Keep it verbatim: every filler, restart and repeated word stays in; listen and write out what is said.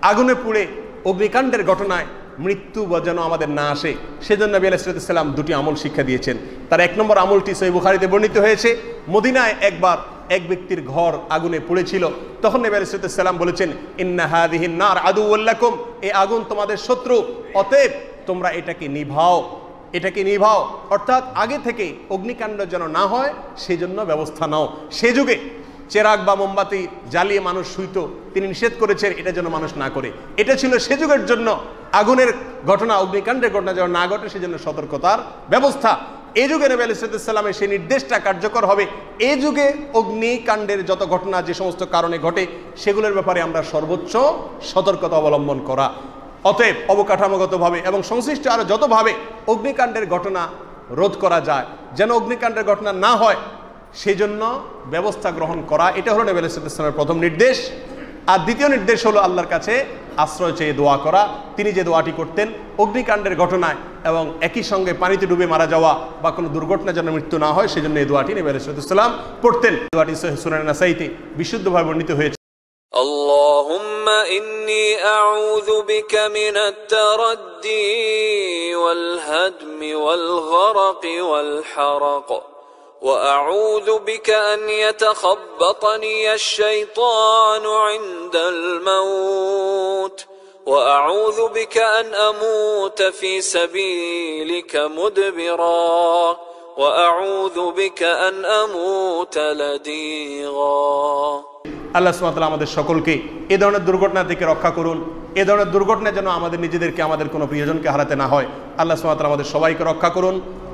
আগুনে পুড়ে অগ্নিকাণ্ডের ঘটনায় মৃত্যু যেন আমাদের না আসে সেজন্য নবী আলাইহিস সালাম দুটি আমল শিক্ষা দিয়েছেন। তার এক নম্বর আমলটি সহিহ বুখারীতে বর্ণিত হয়েছে। মদিনায় একবার এক ব্যক্তির ঘর আগুনে পুড়েছিল, তখন নবী আলাইহিস সালাম বলেছেন, ইন্না হাযিহিন নার আদুউল লাকুম, এই আগুন তোমাদের শত্রু, অতএব তোমরা এটাকে নিভাও, এটাকে নিভাও। অর্থাৎ আগে থেকে অগ্নিকাণ্ড যেন না হয় সেজন্য ব্যবস্থা নাও। সে যুগে চেরাগ বা মোমবাতি জ্বালিয়ে মানুষ শুইত, তিনি নিষেধ করেছেন এটা যেন মানুষ না করে। এটা ছিল সে যুগের জন্য আগুনের ঘটনা, অগ্নিকাণ্ডের ঘটনা যেন না ঘটে সেজন্য সতর্কতার ব্যবস্থা। এই যুগে নবী আলাইহিস সালামের সেই নির্দেশটা কার্যকর হবে। এই যুগে অগ্নিকাণ্ডের যত ঘটনা যে সমস্ত কারণে ঘটে সেগুলোর ব্যাপারে আমরা সর্বোচ্চ সতর্কতা অবলম্বন করা। অতএব অবকাঠামোগতভাবে এবং সংশ্লিষ্ট আরও যতভাবে অগ্নিকাণ্ডের ঘটনা রোধ করা যায়, যেন অগ্নিকাণ্ডের ঘটনা না হয় সেই জন্য ব্যবস্থা গ্রহণ করা, এটা হলো নবী আলাইহিস সালামের প্রথম নির্দেশ। আর দ্বিতীয় নির্দেশ হলো আল্লাহর কাছে আশ্রয় চেয়ে দোয়া করা। তিনি যে দোয়াটি করতেন অগ্নিকাণ্ডের ঘটনায় এবং একই সঙ্গে পানিতে ডুবে মারা যাওয়া বা কোনো দুর্ঘটনা যেন মৃত্যু না হয় সেজন্য এই দোয়াটি নবী আলাইহিস সালাম পড়তেন। দোয়াটি সুনান নাসাইতে বিশুদ্ধভাবে বর্ণিত হয়েছে। اللهم إني أعوذ بك من التردي والهدم والغرق والحرق وأعوذ بك أن يتخبطني الشيطان عند الموت وأعوذ بك أن أموت في سبيلك مدبرا وأعوذ بك أن أموت لديغا। আল্লাহ সুবহানাহু ওয়া তাআলা আমাদের সকলকে এই ধরনের দুর্ঘটনা থেকে রক্ষা করুন। এই ধরনের দুর্ঘটনা যেন আমাদের নিজেদেরকে, আমাদের কোনো প্রিয়জনকে হারাতে না হয়। আল্লাহ সুবহানাহু ওয়া তাআলা আমাদের সবাইকে রক্ষা করুন।